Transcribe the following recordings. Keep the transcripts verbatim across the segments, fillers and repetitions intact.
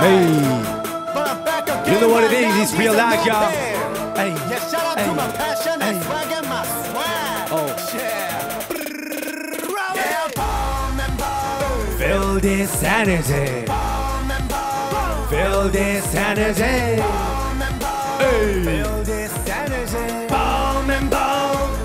Hey, you know what it is? It's real life, y'all. Hey, yeah, shout out hey, to my passion hey. and swag and my swag. Oh, yeah. Feel this energy. Feel this energy. Hey. Feel this energy. Boom and boom.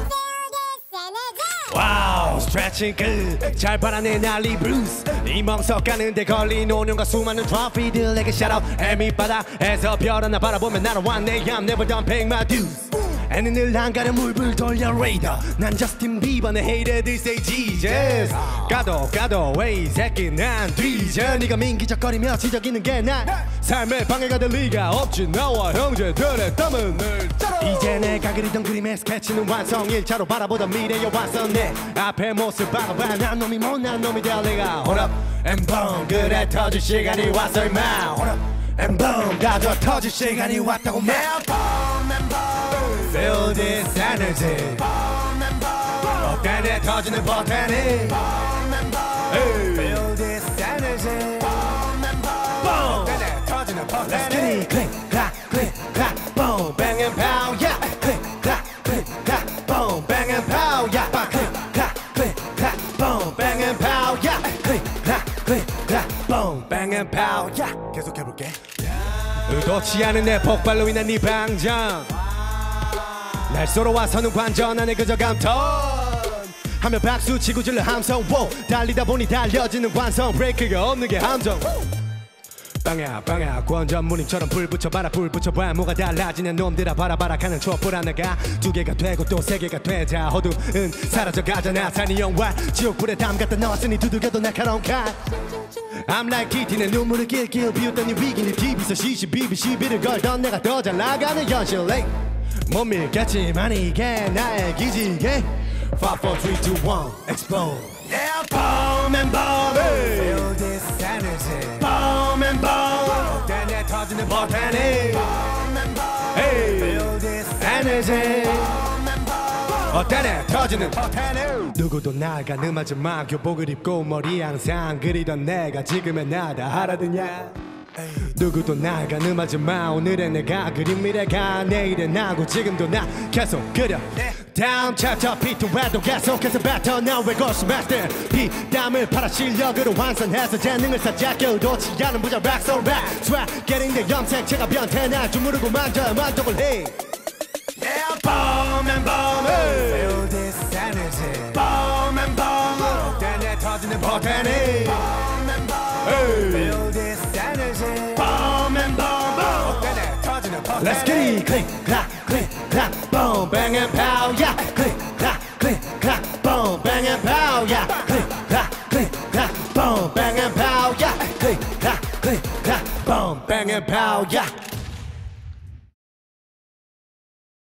Wow, stretching good. 잘 바라내 날리 브루스. 이 멍석 가는데 걸린 오는과 수많은 트로피들에게 shout out. 해밑바다에서 별 하나 바라보면 날아왔네. I'm never done paying my dues. 애는 늘 한가려 물불 돌려 레이더. 난 저스틴 비버 내 haters say Jesus. 가도 가도 왜 이 새끼 난 뒤져. 네가 민기적거리며 지적이는 게 난 삶의 방해가 될 리가 없지. 나와 형제들의 땀은 늘 이제 내가 그리던 그림의 스케치는 완성. 일차로 바라보던 미래의 완성. 내 앞에 모습 봐봐. 난 놈이 못난 놈이 될 리가. Hold up and boom. 그래 터질 시간이 왔어 임마. Hold up and boom. 다져 터질 시간이 왔다고 말. Feel this energy. 어때네 터지는 버튼이. Feel this energy. 어때네 터지는 버튼이. Let's get it. Click, clack, click, clack, boom, bang and pow, yeah. Click, clack, click, clack, boom, bang and pow, yeah. Click, clack, click, clack, boom, bang and pow, yeah. Click, clack, click, clack, boom, bang and pow, yeah. 계속해볼게. 의도치 않은 내 폭발로 인한 네 방정. 날 쏘러와서는 관전 안에 그저 감탄 하며 박수 치고 질러 함성 wow. 달리다 보니 달려지는 관성 브레이크가 없는 게 함정 빵야 빵야 권전무님처럼 불 붙여봐라 불 붙여봐 뭐가 달라지냐 놈들아 바라바라 가는 촛불 하나가 두 개가 되고 또 세 개가 되자 어둠은 사라져가잖아 산이 영화 지옥불에 담 갖다 넣었으니 두들겨도 날카로운 칼 I'm like 키티 내 눈물을 길길 비웃더니 위기니 티비에서 시시비비 시비를 걸던 내가 더 잘 나가는 현실 못 밀겠지만 이게 나의 기지개 five, four, three, two, one, explode. Yeah, boom and boom. Hey. Feel this energy. Boom and boom. 어때네 터지는 버튼이. Boom and boom. Hey. Feel this energy. Boom and boom. 어때네 터지는 버튼이. 누구도 날 가늠하지 마. 교복을 입고 머리 항상 그리던 내가 지금의 나다 알아듣냐? 누구도 날 가늠하지 마. 오늘의 내가 그린 미래가 내일의 나고 지금도 나 계속 그려. 다음 챕터 피투에도 계속해서 뱉어 나의 고수 마스터 피땀을 팔아 실력으로 환산해서 재능을 쌓자 겨우도치 않은 부자 락 so rap swag getting 내 염색체가 변태 날 주무르고 만져 만족을 해. Yeah, boom and boom. Hey. Feel this energy. Boom and boom. 어때네 터지는 버튼이. Boom and boom. Hey. Feel this energy. Boom and boom. 어때네 터지는 버튼이. Let's get it. Click, clack, click, clack, boom, bang and pow, yeah. Click, clack, click, clack, boom, bang and pow, yeah. Click, clack, click, clack, boom, bang and pow, yeah. Click, clack, click, clack, boom, bang and pow, yeah.